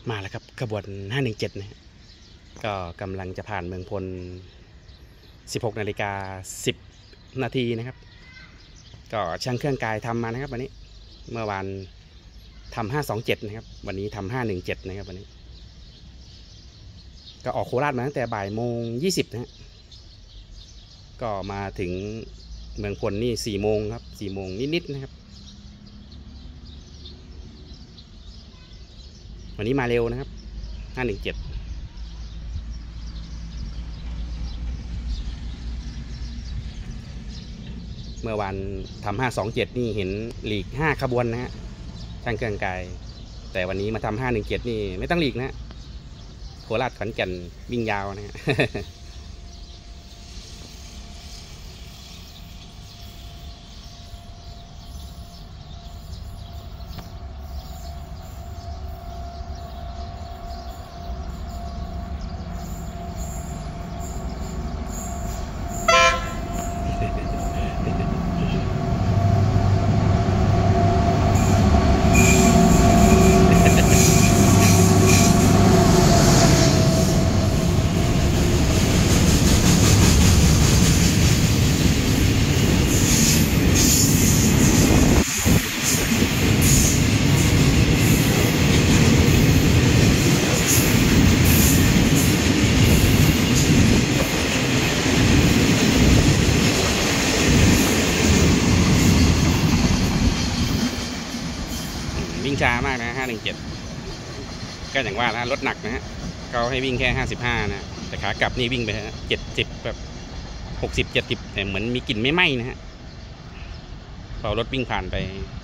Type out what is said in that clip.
มาแล้วครับขบวน517นะก็กำลังจะผ่านเมืองพล 16:10 นาทีนะครับก็ช่างเครื่องกายทำมานะครับวันนี้เมื่อวานทำ527นะครับวันนี้ทำ517นะครับวันนี้ก็ออกโคราชมาตั้งแต่บ่ายโมง20นะก็มาถึงเมืองพลนี่4 โมงครับ4 โมงนิดๆนะครับวันนี้มาเร็วนะครับ517เมื่อวานทำ527นี่เห็นหลีก5 ขบวนนะฮะช่างเครื่องกายแต่วันนี้มาทำ517นี่ไม่ต้องหลีกนะโคราชขอนแก่นวิ่งยาวนะฮะ วิ่งช้ามากนะ517ก็อย่างว่านะรถหนักนะฮะเขาให้วิ่งแค่55นะแต่ขากลับนี่วิ่งไป70แบบ60-70แต่เหมือนมีกลิ่นไม่ไหม้นะฮะพอรถวิ่งผ่านไป